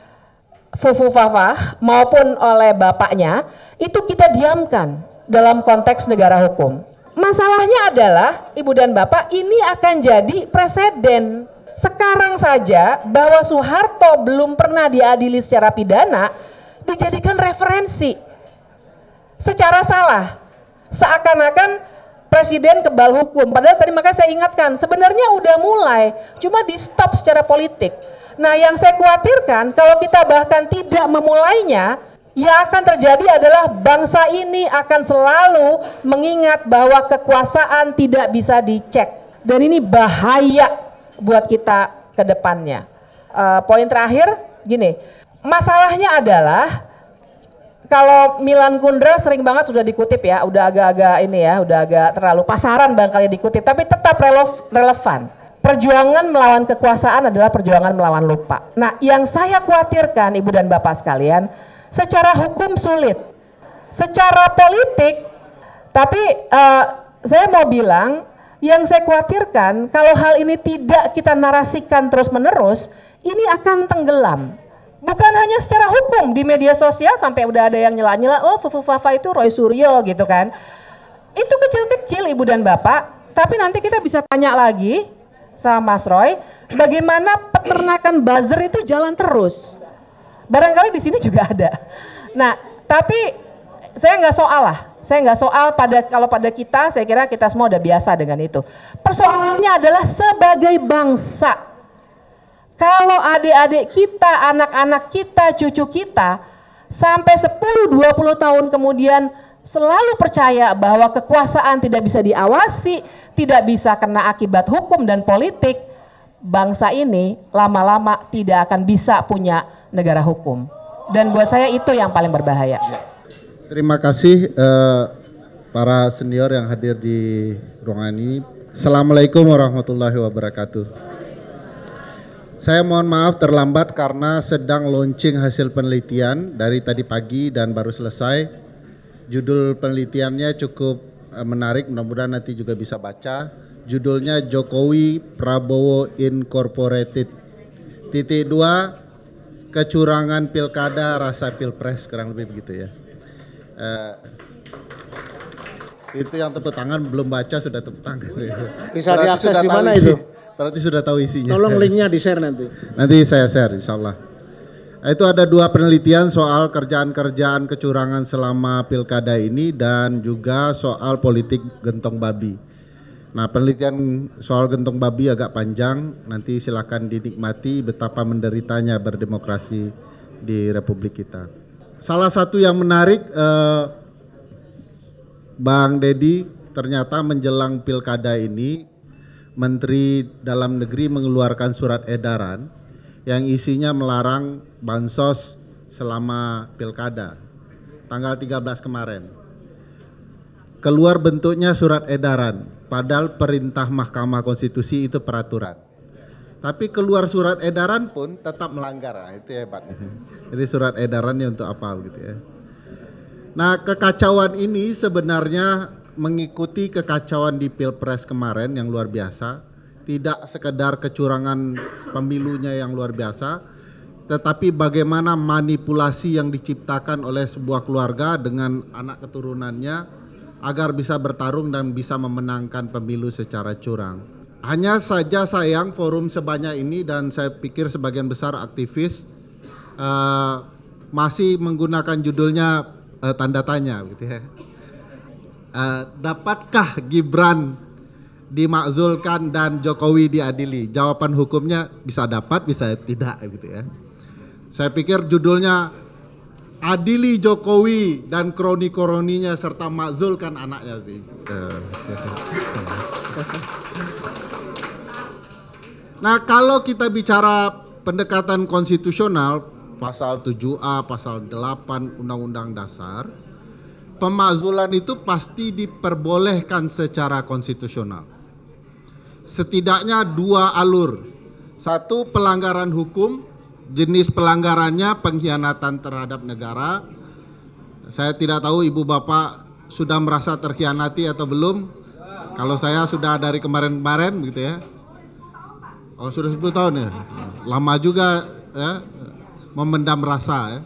Fufu Fafa maupun oleh bapaknya itu kita diamkan dalam konteks negara hukum. Masalahnya adalah Ibu dan Bapak, ini akan jadi preseden. Sekarang saja bahwa Soeharto belum pernah diadili secara pidana dijadikan referensi secara salah, seakan-akan presiden kebal hukum. Padahal tadi makanya saya ingatkan, sebenarnya udah mulai, cuma di stop secara politik. Nah, yang saya khawatirkan kalau kita bahkan tidak memulainya, yang akan terjadi adalah bangsa ini akan selalu mengingat bahwa kekuasaan tidak bisa dicek. Dan ini bahaya buat kita ke depannya. Uh, poin terakhir, gini, masalahnya adalah kalau Milan Kundera sering banget sudah dikutip ya, udah agak-agak ini ya, udah agak terlalu pasaran barangkali dikutip, tapi tetap relev relevan. Perjuangan melawan kekuasaan adalah perjuangan melawan lupa. Nah, yang saya khawatirkan Ibu dan Bapak sekalian, secara hukum sulit, secara politik, tapi uh, saya mau bilang, yang saya khawatirkan kalau hal ini tidak kita narasikan terus-menerus, ini akan tenggelam. Bukan hanya secara hukum, di media sosial sampai udah ada yang nyela-nyela, oh Fufu Fafa itu Roy Suryo gitu kan. Itu kecil-kecil Ibu dan Bapak, tapi nanti kita bisa tanya lagi sama Mas Roy, bagaimana peternakan buzzer itu jalan terus. Barangkali di sini juga ada. Nah, tapi saya nggak soal lah. Saya nggak soal pada kalau pada kita, saya kira kita semua udah biasa dengan itu. Persoalannya adalah sebagai bangsa. Kalau adik-adik kita, anak-anak kita, cucu kita, sampai sepuluh dua puluh tahun kemudian selalu percaya bahwa kekuasaan tidak bisa diawasi, tidak bisa kena akibat hukum dan politik, bangsa ini lama-lama tidak akan bisa punya negara hukum. Dan buat saya itu yang paling berbahaya. Terima kasih eh, para senior yang hadir di ruangan ini. Assalamualaikum warahmatullahi wabarakatuh. Saya mohon maaf terlambat karena sedang launching hasil penelitian dari tadi pagi dan baru selesai. Judul penelitiannya cukup eh, menarik, mudah-mudahan nanti juga bisa baca. Judulnya Jokowi Prabowo Incorporated. Titik dua, kecurangan pilkada rasa pilpres, kurang lebih begitu ya. Uh, itu yang tepuk tangan belum baca sudah tepuk tangan. Bisa berarti diakses sudah di tahu mana isi, itu? Berarti sudah tahu isinya. Tolong linknya di share nanti. Nanti saya share insya Allah. Itu ada dua penelitian soal kerjaan-kerjaan kecurangan selama pilkada ini dan juga soal politik gentong babi. Nah, penelitian soal gentong babi agak panjang, nanti silakan dinikmati betapa menderitanya berdemokrasi di Republik kita. Salah satu yang menarik, eh, Bang Dedi, ternyata menjelang pilkada ini, Menteri Dalam Negeri mengeluarkan surat edaran yang isinya melarang bansos selama pilkada, tanggal tiga belas kemarin. Keluar bentuknya surat edaran, padahal perintah Mahkamah Konstitusi itu peraturan. Tapi keluar surat edaran pun tetap melanggar, nah, itu hebat. Jadi surat edarannya untuk apa gitu ya. Nah, kekacauan ini sebenarnya mengikuti kekacauan di Pilpres kemarin yang luar biasa. Tidak sekedar kecurangan pemilunya yang luar biasa, tetapi bagaimana manipulasi yang diciptakan oleh sebuah keluarga dengan anak keturunannya agar bisa bertarung dan bisa memenangkan pemilu secara curang. Hanya saja sayang forum sebanyak ini dan saya pikir sebagian besar aktivis uh, masih menggunakan judulnya uh, tanda tanya gitu ya. Uh, dapatkah Gibran dimakzulkan dan Jokowi diadili? Jawaban hukumnya bisa dapat, bisa tidak gitu ya. Saya pikir judulnya adili Jokowi dan kroni-kroninya serta makzulkan anaknya sih. Nah, kalau kita bicara pendekatan konstitusional, pasal tujuh A, pasal delapan Undang-Undang Dasar, pemakzulan itu pasti diperbolehkan secara konstitusional. Setidaknya dua alur. Satu, pelanggaran hukum, jenis pelanggarannya pengkhianatan terhadap negara. Saya tidak tahu ibu bapak sudah merasa terkhianati atau belum. Kalau saya sudah dari kemarin-kemarin begitu ya. Oh, sudah sepuluh tahun ya. Lama juga ya, memendam rasa ya.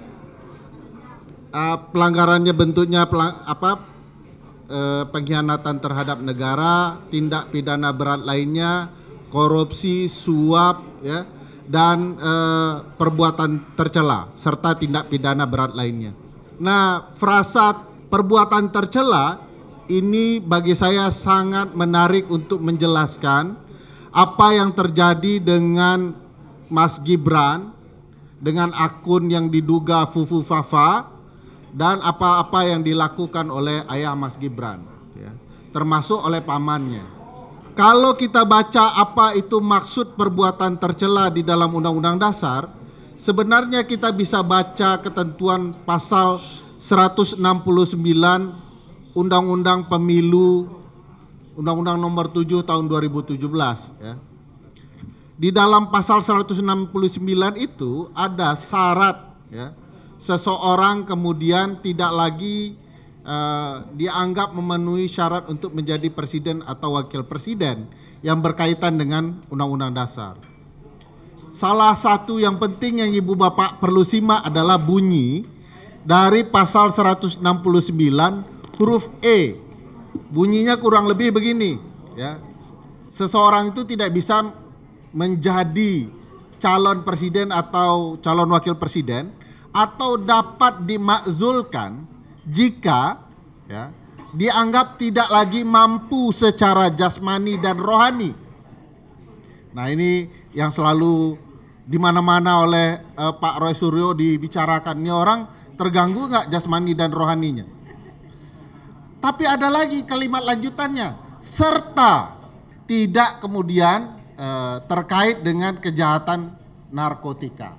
Uh, pelanggarannya bentuknya pelang, apa uh, pengkhianatan terhadap negara, tindak pidana berat lainnya, korupsi, suap ya, dan uh, perbuatan tercela serta tindak pidana berat lainnya. Nah, frasa perbuatan tercela ini bagi saya sangat menarik untuk menjelaskan apa yang terjadi dengan Mas Gibran dengan akun yang diduga Fufu Fafa dan apa-apa yang dilakukan oleh ayah Mas Gibran ya, termasuk oleh pamannya. Kalau kita baca apa itu maksud perbuatan tercela di dalam Undang-Undang Dasar, sebenarnya kita bisa baca ketentuan pasal seratus enam puluh sembilan Undang-Undang Pemilu, Undang-Undang Nomor tujuh Tahun dua ribu tujuh belas ya. Di dalam pasal seratus enam puluh sembilan itu ada syarat ya, seseorang kemudian tidak lagi uh, dianggap memenuhi syarat untuk menjadi presiden atau wakil presiden yang berkaitan dengan Undang-Undang Dasar. Salah satu yang penting yang ibu bapak perlu simak adalah bunyi dari pasal seratus enam puluh sembilan huruf E. Bunyinya kurang lebih begini ya. Seseorang itu tidak bisa menjadi calon presiden atau calon wakil presiden atau dapat dimakzulkan jika ya, dianggap tidak lagi mampu secara jasmani dan rohani. Nah, ini yang selalu di mana-mana oleh uh, Pak Roy Suryo dibicarakan, ini orang terganggu nggak jasmani dan rohaninya. Tapi ada lagi kalimat lanjutannya, serta tidak kemudian eh, terkait dengan kejahatan narkotika.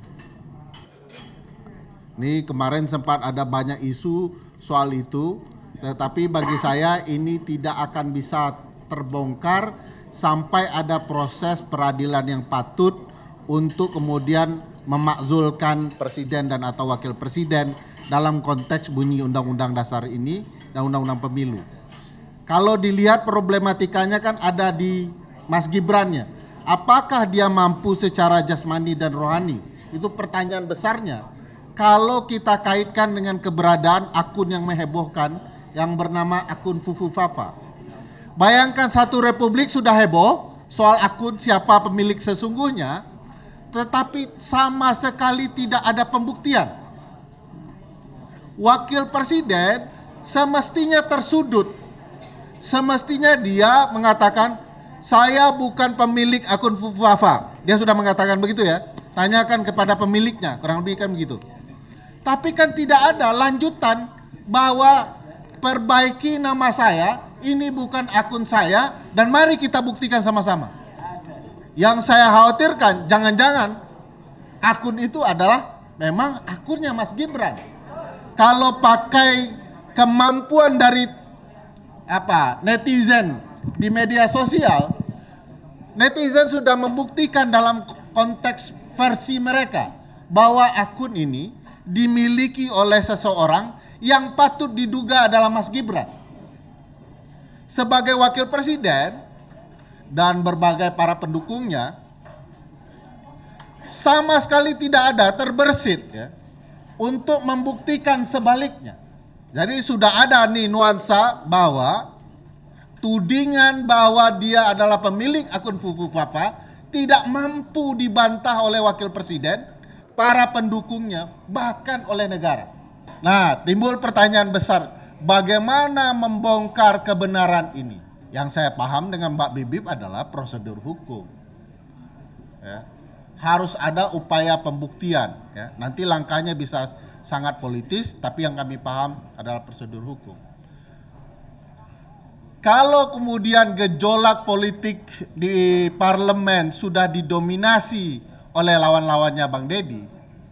Ini kemarin sempat ada banyak isu soal itu, tetapi bagi saya ini tidak akan bisa terbongkar sampai ada proses peradilan yang patut untuk kemudian memakzulkan presiden dan atau wakil presiden dalam konteks bunyi Undang-Undang Dasar ini dan Undang-Undang Pemilu. Kalau dilihat problematikanya kan ada di Mas Gibrannya. Apakah dia mampu secara jasmani dan rohani? Itu pertanyaan besarnya. Kalau kita kaitkan dengan keberadaan akun yang menghebohkan yang bernama akun Fufu Fafa. Bayangkan satu republik sudah heboh soal akun siapa pemilik sesungguhnya, tetapi sama sekali tidak ada pembuktian. Wakil presiden semestinya tersudut. Semestinya dia mengatakan, saya bukan pemilik akun Fufu Fafa. Dia sudah mengatakan begitu ya. Tanyakan kepada pemiliknya, kurang lebih kan begitu. Tapi kan tidak ada lanjutan bahwa perbaiki nama saya, ini bukan akun saya, dan mari kita buktikan sama-sama. Yang saya khawatirkan, jangan-jangan akun itu adalah memang akunnya Mas Gibran. Kalau pakai kemampuan dari apa netizen di media sosial, netizen sudah membuktikan dalam konteks versi mereka bahwa akun ini dimiliki oleh seseorang yang patut diduga adalah Mas Gibran. Sebagai wakil presiden dan berbagai para pendukungnya, sama sekali tidak ada terbersit ya, untuk membuktikan sebaliknya. Jadi sudah ada nih nuansa bahwa tudingan bahwa dia adalah pemilik akun Fufu Fafa tidak mampu dibantah oleh wakil presiden, para pendukungnya, bahkan oleh negara. Nah, timbul pertanyaan besar, bagaimana membongkar kebenaran ini? Yang saya paham dengan Mbak Bibip adalah prosedur hukum. Ya. Harus ada upaya pembuktian. Ya. Nanti langkahnya bisa sangat politis, tapi yang kami paham adalah prosedur hukum. Kalau kemudian gejolak politik di parlemen sudah didominasi oleh lawan-lawannya Bang Deddy,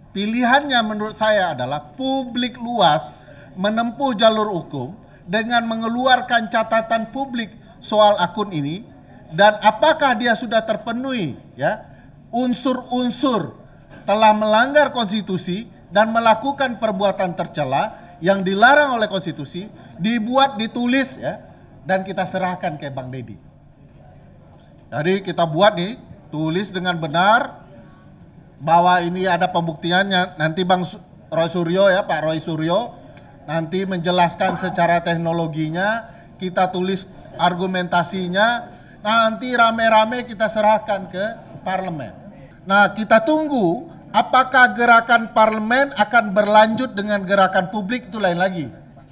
Pilihannya menurut saya adalah publik luas menempuh jalur hukum dengan mengeluarkan catatan publik soal akun ini, dan apakah dia sudah terpenuhi ya unsur-unsur telah melanggar konstitusi dan melakukan perbuatan tercela yang dilarang oleh konstitusi, dibuat, ditulis ya, dan kita serahkan ke Bang Deddy. Jadi kita buat nih, tulis dengan benar bahwa ini ada pembuktiannya. Nanti Bang Roy Suryo ya, Pak Roy Suryo nanti menjelaskan secara teknologinya, kita tulis argumentasinya, nanti rame-rame kita serahkan ke parlemen. Nah, kita tunggu apakah gerakan parlemen akan berlanjut dengan gerakan publik, itu lain lagi.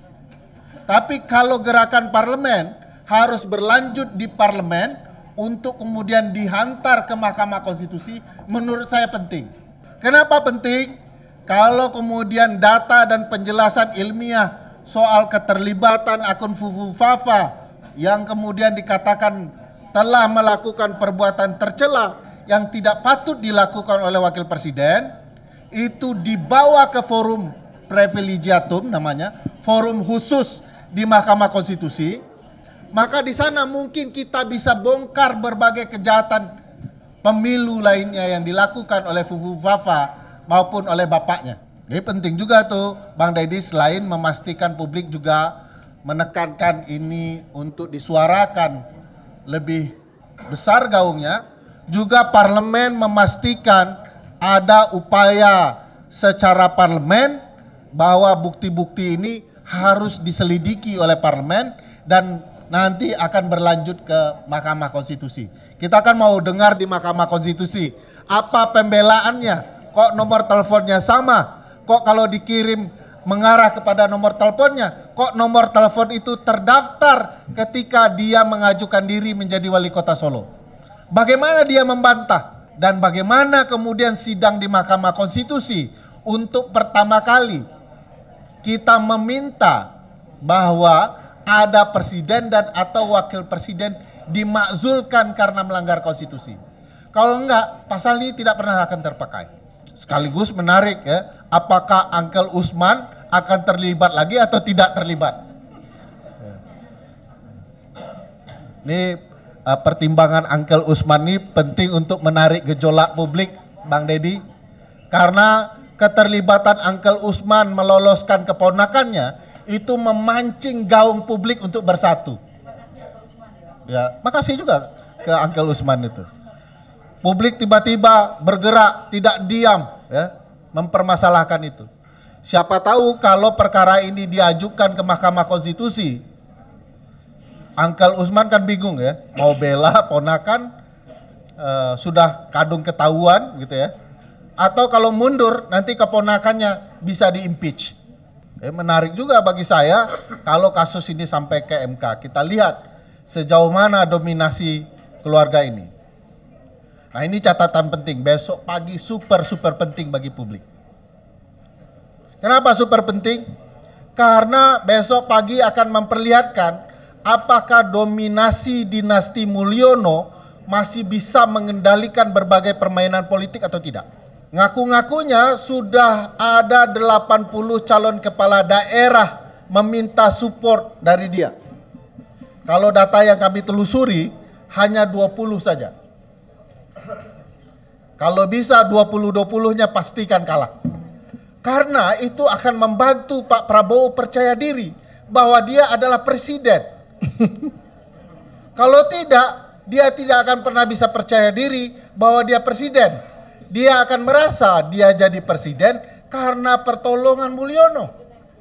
Tapi kalau gerakan parlemen harus berlanjut di parlemen untuk kemudian dihantar ke Mahkamah Konstitusi, menurut saya penting. Kenapa penting? Kalau kemudian data dan penjelasan ilmiah soal keterlibatan akun Fufu Fafa yang kemudian dikatakan telah melakukan perbuatan tercela yang tidak patut dilakukan oleh wakil presiden, itu dibawa ke forum privilegiatum namanya, forum khusus di Mahkamah Konstitusi, maka di sana mungkin kita bisa bongkar berbagai kejahatan pemilu lainnya yang dilakukan oleh Fufu Fafa maupun oleh bapaknya. Jadi penting juga tuh Bang Deddy, selain memastikan publik juga menekankan ini untuk disuarakan lebih besar gaungnya, juga parlemen memastikan ada upaya secara parlemen bahwa bukti-bukti ini harus diselidiki oleh parlemen dan nanti akan berlanjut ke Mahkamah Konstitusi. Kita kan mau dengar di Mahkamah Konstitusi apa pembelaannya. Kok nomor teleponnya sama? Kok kalau dikirim mengarah kepada nomor teleponnya, kok nomor telepon itu terdaftar ketika dia mengajukan diri menjadi wali kota Solo? Bagaimana dia membantah? Dan bagaimana kemudian sidang di Mahkamah Konstitusi untuk pertama kali kita meminta bahwa ada presiden dan atau wakil presiden dimakzulkan karena melanggar konstitusi. Kalau enggak, pasal ini tidak pernah akan terpakai. Sekaligus menarik ya, apakah Uncle Usman akan terlibat lagi atau tidak terlibat? Ini uh, pertimbangan Uncle Usman ini penting untuk menarik gejolak publik, Bang Deddy, karena keterlibatan Uncle Usman meloloskan keponakannya itu memancing gaung publik untuk bersatu. Ya, makasih juga ke Uncle Usman itu. Publik tiba-tiba bergerak, tidak diam, ya, mempermasalahkan itu. Siapa tahu kalau perkara ini diajukan ke Mahkamah Konstitusi, Uncle Usman kan bingung ya, mau bela ponakan, uh, sudah kadung ketahuan gitu ya, atau kalau mundur nanti keponakannya bisa di-impeach. Eh, menarik juga bagi saya kalau kasus ini sampai ke M K, kita lihat sejauh mana dominasi keluarga ini. Nah, ini catatan penting, besok pagi super super penting bagi publik. Kenapa super penting? Karena besok pagi akan memperlihatkan apakah dominasi dinasti Mulyono masih bisa mengendalikan berbagai permainan politik atau tidak. Ngaku-ngakunya sudah ada delapan puluh calon kepala daerah meminta support dari dia. Kalau data yang kami telusuri hanya dua puluh saja. Kalau bisa dua puluh dua puluh-nya pastikan kalah. Karena itu akan membantu Pak Prabowo percaya diri bahwa dia adalah presiden. Kalau tidak, dia tidak akan pernah bisa percaya diri bahwa dia presiden. Dia akan merasa dia jadi presiden karena pertolongan Mulyono.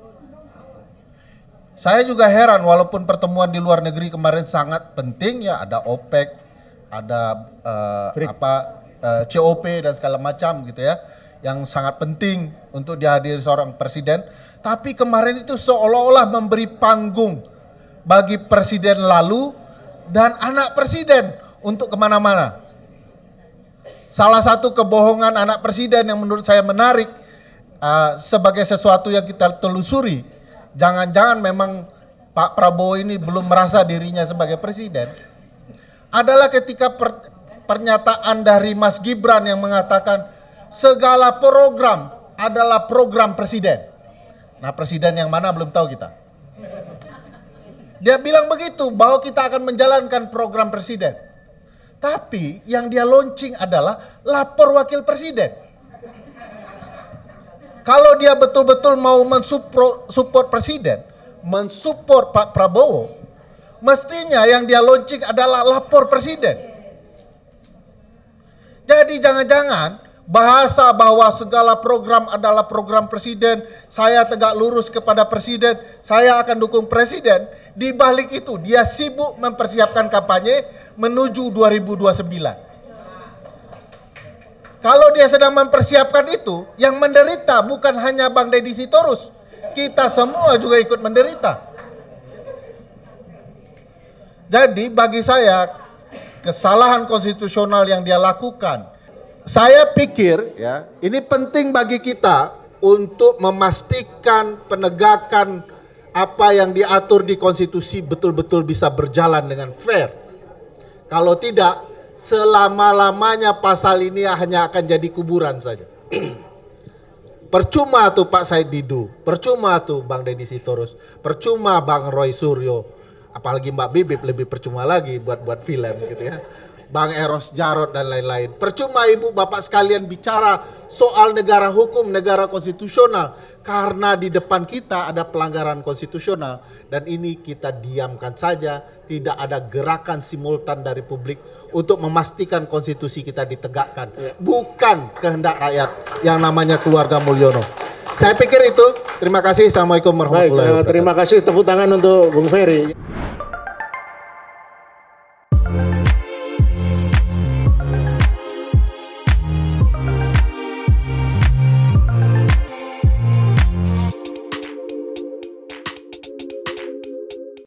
Saya juga heran, walaupun pertemuan di luar negeri kemarin sangat penting ya, ada OPEC, ada uh, apa uh, C O P dan segala macam gitu ya, yang sangat penting untuk dihadiri seorang presiden. Tapi kemarin itu seolah-olah memberi panggung bagi presiden lalu dan anak presiden untuk kemana-mana. Salah satu kebohongan anak presiden yang menurut saya menarik uh, sebagai sesuatu yang kita telusuri, jangan-jangan memang Pak Prabowo ini belum merasa dirinya sebagai presiden, adalah ketika per, pernyataan dari Mas Gibran yang mengatakan segala program adalah program presiden. Nah, presiden yang mana belum tahu kita. Dia bilang begitu, bahwa kita akan menjalankan program presiden. Tapi yang dia launching adalah lapor wakil presiden. Kalau dia betul-betul mau mensupport presiden, mensupport Pak Prabowo, mestinya yang dia launching adalah lapor presiden. Jadi jangan-jangan bahasa bahwa segala program adalah program presiden, saya tegak lurus kepada presiden, saya akan dukung presiden. Di balik itu dia sibuk mempersiapkan kampanye menuju dua ribu dua puluh sembilan. Kalau dia sedang mempersiapkan itu, yang menderita bukan hanya Bang Deddy Sitorus, kita semua juga ikut menderita. Jadi bagi saya kesalahan konstitusional yang dia lakukan, saya pikir ya, ini penting bagi kita untuk memastikan penegakan apa yang diatur di konstitusi betul-betul bisa berjalan dengan fair. Kalau tidak, selama-lamanya pasal ini hanya akan jadi kuburan saja. Percuma tuh Pak Said Didu, percuma tuh Bang Deddy Sitorus, percuma Bang Roy Suryo, apalagi Mbak Bibip lebih percuma lagi buat-buat film gitu ya. Bang Eros Jarot dan lain-lain. Percuma ibu bapak sekalian bicara soal negara hukum, negara konstitusional. Karena di depan kita ada pelanggaran konstitusional. Dan ini kita diamkan saja. Tidak ada gerakan simultan dari publik untuk memastikan konstitusi kita ditegakkan. Bukan kehendak rakyat yang namanya keluarga Mulyono. Saya pikir itu. Terima kasih. Assalamualaikum warahmatullahi wabarakatuh. Baik, terima kasih, tepuk tangan untuk Bung Ferry.